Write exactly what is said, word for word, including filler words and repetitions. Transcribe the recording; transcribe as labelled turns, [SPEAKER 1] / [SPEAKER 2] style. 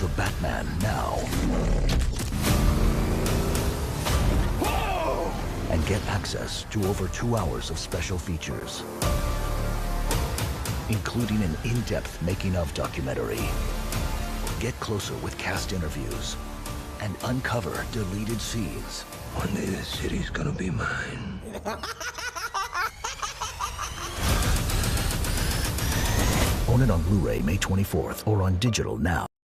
[SPEAKER 1] The Batman now. And get access to over two hours of special features, including an in-depth making-of documentary. Get closer with cast interviews and uncover deleted scenes.
[SPEAKER 2] One day this city's gonna be mine.
[SPEAKER 1] Own it on Blu-ray May twenty-fourth or on digital now.